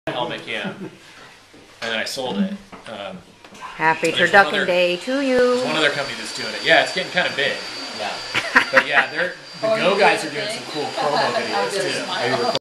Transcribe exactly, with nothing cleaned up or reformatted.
helmet cam, and then I sold it. Um, Happy there's Turducken one other- Day to There's you. one other company that's doing it. Yeah, it's getting kind of big. Yeah. But yeah, they're the Oh, Go you guys did are doing the some thing? cool promo I videos did a too. smile.